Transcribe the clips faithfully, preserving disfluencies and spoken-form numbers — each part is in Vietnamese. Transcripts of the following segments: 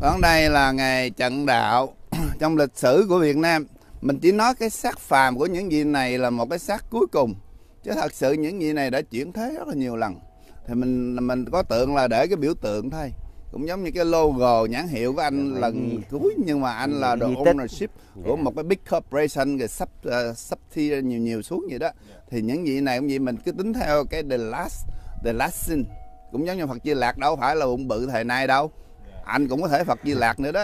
Còn đây là ngày Trận Đạo. Trong lịch sử của Việt Nam, mình chỉ nói cái xác phàm của những vị này là một cái xác cuối cùng, chứ thật sự những vị này đã chuyển thế rất là nhiều lần. Thì mình mình có tượng là để cái biểu tượng thôi, cũng giống như cái logo nhãn hiệu của anh lần cuối, nhưng mà anh là the ownership của một cái big corporation rồi sắp uh, sắp thi nhiều nhiều xuống vậy đó. Thì những vị này cũng vậy, mình cứ tính theo cái the last the last sin, cũng giống như Phật Di Lạc đâu phải là bụng bự thời nay đâu, anh cũng có thể Phật Di Lạc nữa đó.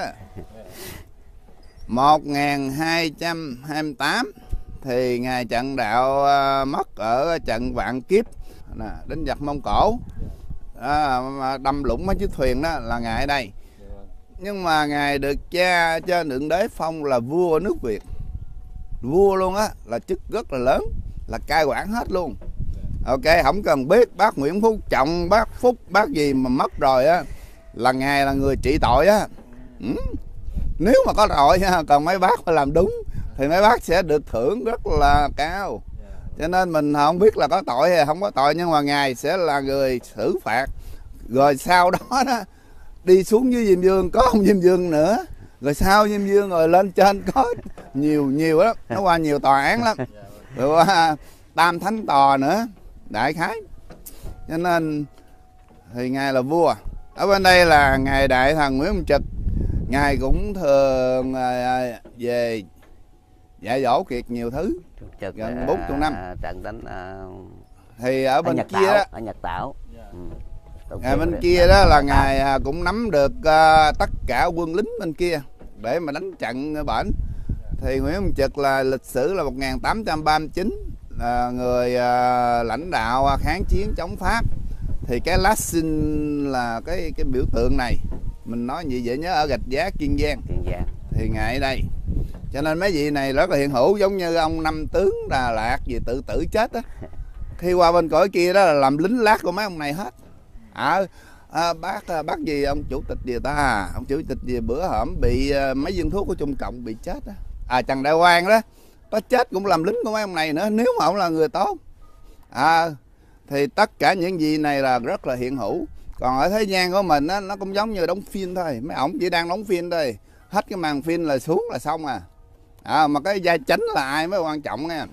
một nghìn hai trăm hai mươi tám thì ngài Trận Đạo uh, mất ở trận Vạn Kiếp, nè, đánh giặc Mông Cổ, à, đâm lũng mấy chiếc thuyền đó là ngài ở đây. Nhưng mà ngài được cha trên Thượng Đế phong là vua nước Việt, vua luôn á, là chức rất là lớn, là cai quản hết luôn. Ok, không cần biết bác Nguyễn Phú Trọng, bác Phúc, bác gì mà mất rồi á, là ngài là người trị tội á. Ừ. Nếu mà có tội nha, còn mấy bác phải làm đúng thì mấy bác sẽ được thưởng rất là cao. Cho nên mình không biết là có tội hay không có tội, nhưng mà ngài sẽ là người xử phạt. Rồi sau đó đó đi xuống dưới Diêm Vương có ông Diêm Vương nữa, rồi sau Diêm Vương rồi lên trên có nhiều nhiều lắm, nó qua nhiều tòa án lắm, rồi qua Tam Thánh Tòa nữa, đại khái. Cho nên thì ngài là vua. Ở bên đây là ngài Đại Thần Nguyễn Văn Trực, ngài cũng thường về dạy dỗ Kiệt nhiều thứ, Trực gần bốn chục năm. Trận đánh uh, thì ở bên Nhật kia Tảo, đó, ở Nhật Tảo. Ừ. Ngày bên kia đó là ngài cũng nắm được uh, tất cả quân lính bên kia để mà đánh trận bển. Thì Nguyễn Văn Trực là lịch sử là một nghìn tám trăm ba mươi chín, là người uh, lãnh đạo kháng chiến chống Pháp. Thì cái last sin là cái cái biểu tượng này, mình nói gì vậy nhớ ở Gạch Giá, Kiên Giang. Kiên Giang. Thì ngài ở đây. Cho nên mấy vị này rất là hiện hữu, giống như ông Năm Tướng Đà Lạt gì tự tử chết á. Khi qua bên cõi kia đó là làm lính lát của mấy ông này hết. À, à, bác bác gì ông chủ tịch gì ta, ông chủ tịch gì bữa hổm bị mấy viên thuốc của Trung Cộng bị chết á. À, Trần Đại Quang đó, có chết cũng làm lính của mấy ông này nữa, nếu mà ông là người tốt. À, thì tất cả những gì này là rất là hiện hữu. Còn ở thế gian của mình á, nó cũng giống như đóng phim thôi, mấy ổng chỉ đang đóng phim thôi, hết cái màn phim là xuống là xong à. À, mà cái vai chính là ai mới quan trọng nha.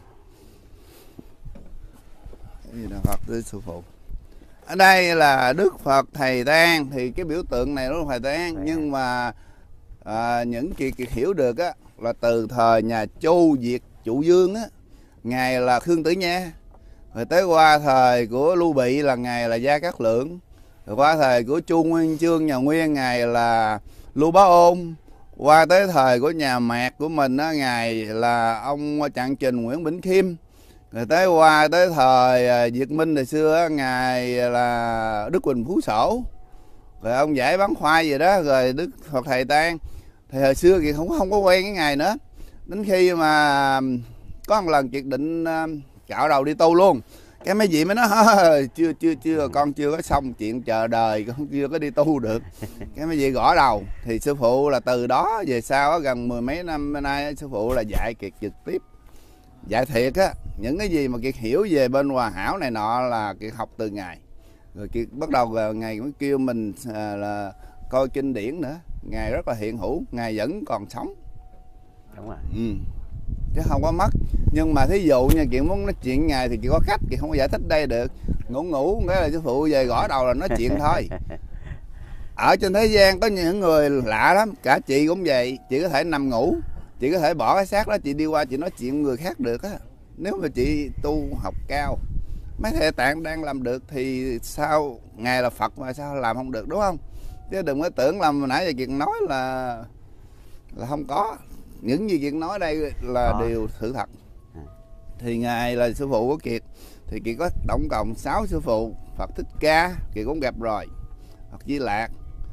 Phật Tư Sư Phụ. Ở đây là Đức Phật Thầy Tang, thì cái biểu tượng này nó là Thầy Tang, nhưng mà à, những kỳ kỳ hiểu được á là từ thời nhà Chu Diệt Trụ Vương á, ngài là Khương Tử Nha, rồi tới qua thời của Lưu Bị là ngài là Gia Cát Lượng, rồi qua thời của Chu Nguyên Chương nhà Nguyên ngài là Lưu Bá Ôn, qua tới thời của nhà Mạc của mình á, ngài là ông Trạng Trình Nguyễn Bỉnh Khiêm, rồi tới qua tới thời Việt Minh thời xưa á, ngài là Đức Quỳnh Phú Sổ, rồi ông Giải Bán Khoai gì đó, rồi Đức Phật Thầy Tang. Thì hồi xưa thì không không có quen cái ngày nữa, đến khi mà có một lần Kiệt định cạo đầu đi tu luôn, cái mấy vị mới nói chưa chưa chưa con chưa có xong chuyện chờ đời, con chưa có đi tu được. Cái mấy vị gõ đầu. Thì sư phụ là từ đó về sau á, gần mười mấy năm nay sư phụ là dạy Kiệt trực tiếp, dạy thiệt á, những cái gì mà Kiệt hiểu về bên Hòa Hảo này nọ là Kiệt học từ ngài. Rồi Kiệt bắt đầu ngài mới kêu mình à, là coi kinh điển nữa. Ngài rất là hiện hữu, ngài vẫn còn sống. Đúng rồi. Ừ. Chứ không có mất. Nhưng mà thí dụ như Kiệt muốn nói chuyện ngài thì Kiệt có khách, Kiệt không có giải thích đây được. Ngủ ngủ cái là sư phụ về gõ đầu là nói chuyện thôi. Ở trên thế gian có những người lạ lắm, cả chị cũng vậy, chị có thể nằm ngủ, chị có thể bỏ cái xác đó, chị đi qua chị nói chuyện người khác được á. Nếu mà chị tu học cao, mấy thầy tạng đang làm được thì sao ngài là Phật mà sao làm không được, đúng không? Chứ đừng có tưởng là nãy giờ Kiệt nói là là không có. Những gì Kiệt nói đây là à. điều sự thật. Thì ngài là sư phụ của Kiệt, thì Kiệt có tổng cộng sáu sư phụ. Phật Thích Ca Kiệt cũng gặp rồi, Phật Di Lạc,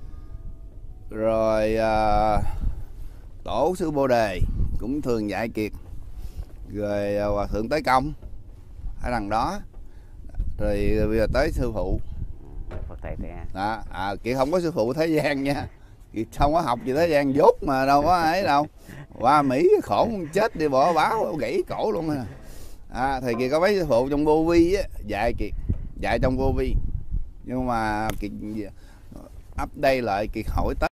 rồi uh, Tổ sư Bồ Đề cũng thường dạy Kiệt, rồi uh, Hòa Thượng Tới Công ở đằng đó, rồi bây giờ tới sư phụ Phật Thầy Tang. Đó, à, Kiệt không có sư phụ thế gian nha, Kiệt không có học gì thế gian dốt mà đâu có ấy đâu. Qua Mỹ khổ chết đi bỏ báo gãy cổ luôn à. À, thì Kiệt có mấy sư phụ trong vô vi á, dạy Kiệt, dạy trong vô vi, nhưng mà Kiệt update lại Kiệt hỏi tới